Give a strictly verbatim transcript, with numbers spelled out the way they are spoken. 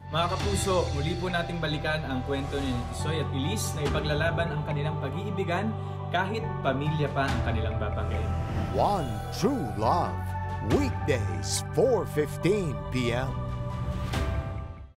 Mga kapuso, muli po nating balikan ang kwento ni Tisoy at Elise na ipaglalaban ang kanilang pag-iibigan kahit pamilya pa ang kanilang babanggain. One True Love, weekdays four fifteen p m